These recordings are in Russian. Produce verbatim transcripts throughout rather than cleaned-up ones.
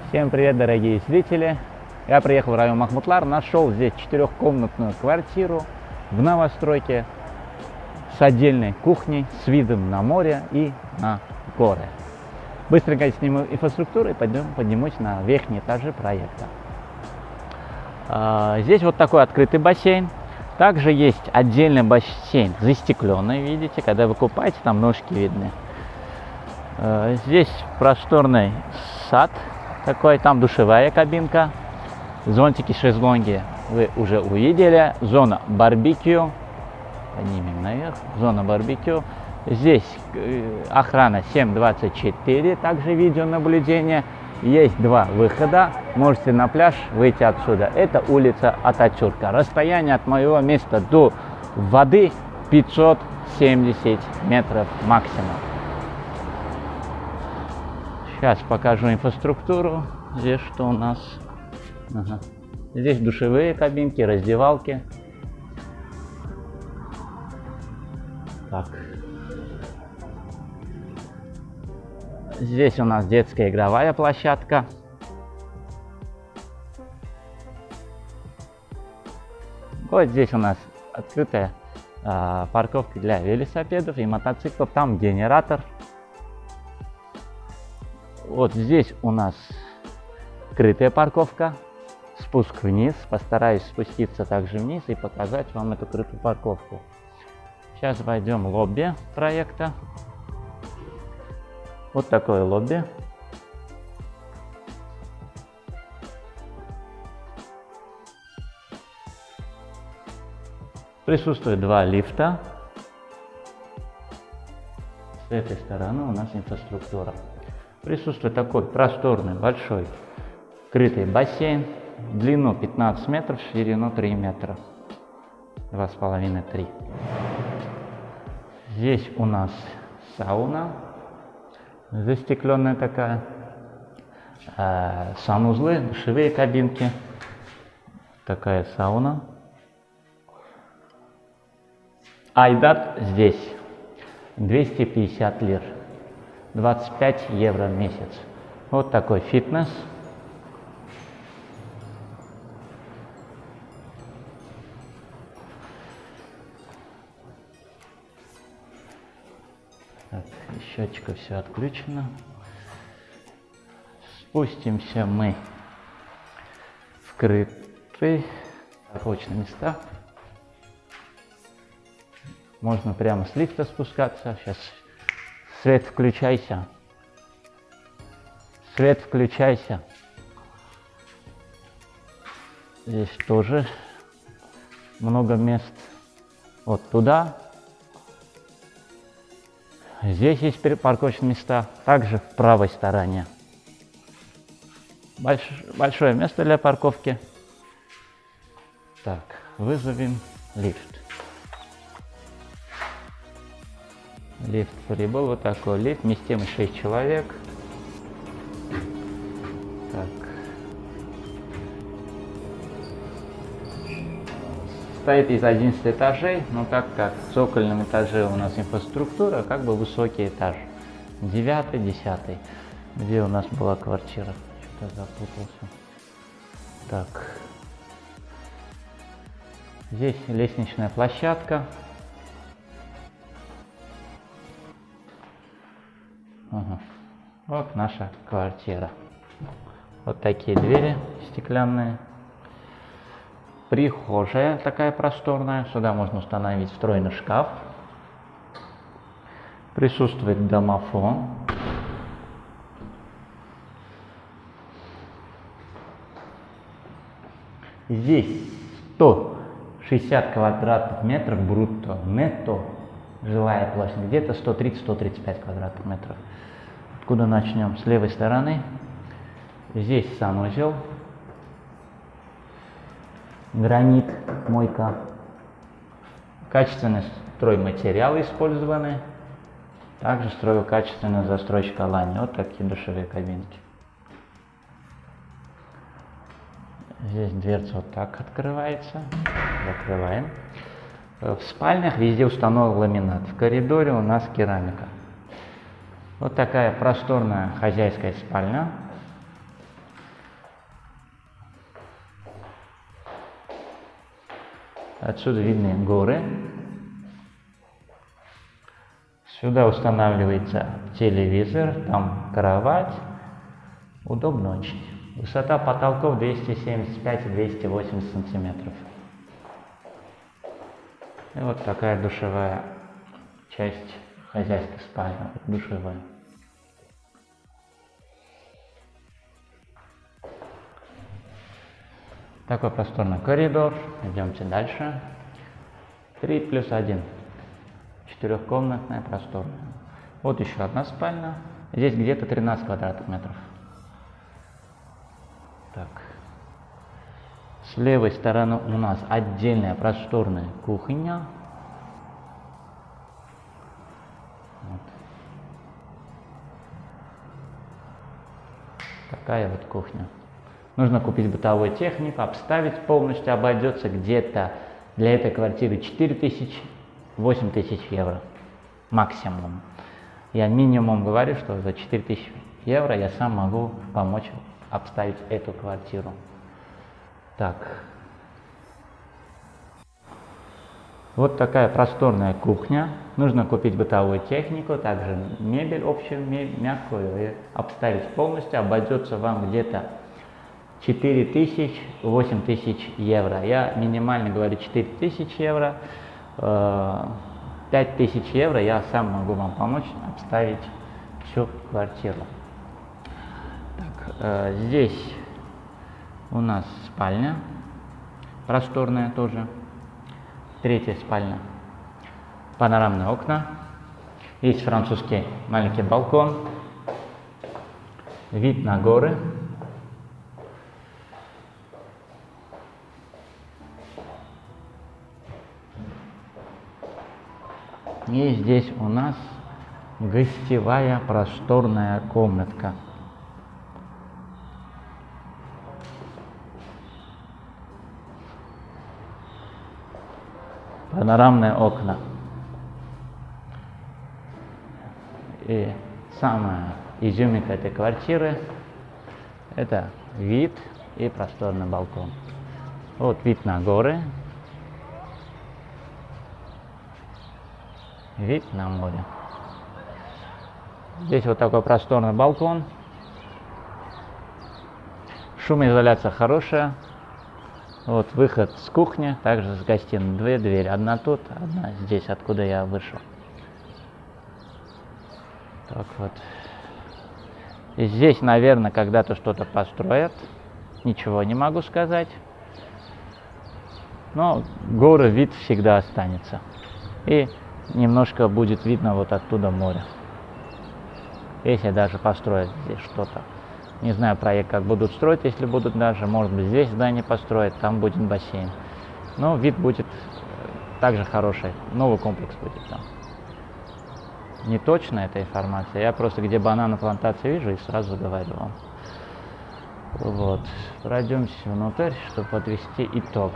Всем привет, дорогие зрители! Я приехал в район Махмутлар, нашел здесь четырехкомнатную квартиру в новостройке с отдельной кухней, с видом на море и на горы. Быстренько сниму инфраструктуру и пойдем, поднимусь на верхние этажи проекта. А, здесь вот такой открытый бассейн. Также есть отдельный бассейн, застекленный, видите, когда вы купаетесь, там ножки видны. А, здесь просторный сад такой, там душевая кабинка, зонтики, шезлонги вы уже увидели, зона барбекю, поднимем наверх, зона барбекю. Здесь охрана семь двадцать четыре, также видеонаблюдение. Есть два выхода, можете на пляж выйти отсюда. Это улица Ататюрка. Расстояние от моего места до воды пятьсот семьдесят метров максимум. Сейчас покажу инфраструктуру. Здесь что у нас? Ага. Здесь душевые кабинки, раздевалки. Так. Здесь у нас детская игровая площадка. Вот здесь у нас открытая а, парковка для велосипедов и мотоциклов. Там генератор. Вот здесь у нас крытая парковка. Спуск вниз. Постараюсь спуститься также вниз и показать вам эту крытую парковку. Сейчас войдем в лобби проекта. Вот такое лобби. Присутствует два лифта. С этой стороны у нас инфраструктура. Присутствует такой просторный, большой, крытый бассейн. Длину пятнадцать метров, ширину три метра. два с половиной — три. Здесь у нас сауна. Застекленная такая, э, санузлы, душевые кабинки, такая сауна. Айдат здесь двести пятьдесят лир, двадцать пять евро в месяц. Вот такой фитнес. Счетчика все отключено. Спустимся мы в крытые парковочные места. Можно прямо с лифта спускаться. Сейчас свет включайся. Свет включайся. Здесь тоже много мест. Вот туда. Здесь есть парковочные места, также в правой стороне. Больш, большое место для парковки. Так, вызовем лифт. Лифт прибыл, вот такой лифт, вместимость шесть человек. Так. Стоит из одиннадцати этажей, но так как в цокольном этаже у нас инфраструктура, как бы высокий этаж. Девятый, десятый. Где у нас была квартира? Что-то запутался. Так. Здесь лестничная площадка. Ага. Вот наша квартира. Вот такие двери стеклянные. Прихожая такая просторная. Сюда можно установить встроенный шкаф. Присутствует домофон. Здесь сто шестьдесят квадратных метров брутто, нетто жилая площадь. Где-то сто тридцать — сто тридцать пять квадратных метров. Откуда начнем? С левой стороны. Здесь санузел. Гранит, мойка. Качественные стройматериалы использованы. Также строил качественную застройщик Алани. Вот такие душевые кабинки. Здесь дверца вот так открывается. Закрываем. В спальнях везде установлен ламинат. В коридоре у нас керамика. Вот такая просторная хозяйская спальня. Отсюда видны горы. Сюда устанавливается телевизор, там кровать. Удобно очень. Высота потолков двести семьдесят пять — двести восемьдесят сантиметров. И вот такая душевая часть хозяйской спальни, душевая. Такой просторный коридор. Идемте дальше. три плюс один. Четырехкомнатная, просторная. Вот еще одна спальня. Здесь где-то тринадцать квадратных метров. Так. С левой стороны у нас отдельная просторная кухня. Вот. Такая вот кухня. Нужно купить бытовую технику, обставить полностью, обойдется где-то для этой квартиры четыре тысячи — восемь тысяч евро максимум. Я минимум говорю, что за четыре тысячи евро я сам могу помочь обставить эту квартиру. Так. Вот такая просторная кухня. Нужно купить бытовую технику, также мебель общую, мягкую, и обставить полностью. Обойдется вам где-то четыре тысячи — восемь тысяч евро. Я минимально говорю четыре тысячи евро. пять тысяч евро я сам могу вам помочь обставить всю квартиру. Так, здесь у нас спальня, просторная тоже. Третья спальня. Панорамные окна. Есть французский маленький балкон. Вид на горы. И здесь у нас гостевая просторная комнатка. Панорамные окна. И самая изюминка этой квартиры — это вид и просторный балкон. Вот вид на горы. Вид на море. Здесь вот такой просторный балкон. Шумоизоляция хорошая. Вот выход с кухни, также с гостиной. Две двери. Одна тут, одна здесь, откуда я вышел. Так вот. И здесь, наверное, когда-то что-то построят. Ничего не могу сказать. Но горы, вид всегда останется. И немножко будет видно вот оттуда море. Если даже построят здесь что-то. Не знаю, проект как будут строить, если будут даже. Может быть, здесь здание построят, там будет бассейн. Но вид будет также хороший. Новый комплекс будет там. Не точно эта информация. Я просто где бананы плантации вижу и сразу говорю вам. Вот. Пройдемся внутрь, чтобы подвести итог.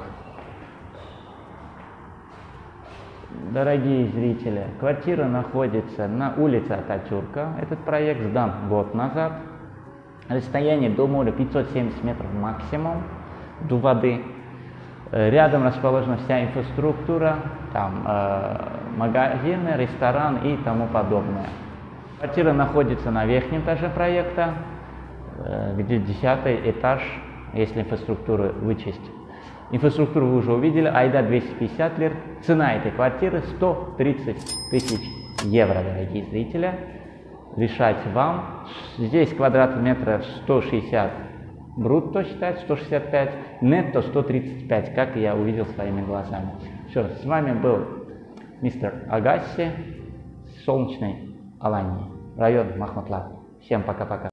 Дорогие зрители, квартира находится на улице Ататюрка. Этот проект сдан год назад. Расстояние до моря пятьсот семьдесят метров максимум до воды. Рядом расположена вся инфраструктура, там э, магазины, ресторан и тому подобное. Квартира находится на верхнем этаже проекта, э, где десятый этаж, если инфраструктуру вычесть. Инфраструктуру вы уже увидели, айда двести пятьдесят лир. Цена этой квартиры сто тридцать тысяч евро, дорогие зрители. Решать вам. Здесь квадратных метров сто шестьдесят брутто считать, сто шестьдесят пять, нетто сто тридцать пять, как я увидел своими глазами. Все, с вами был мистер Агасси, солнечной Алании, район Махмутлах. Всем пока-пока.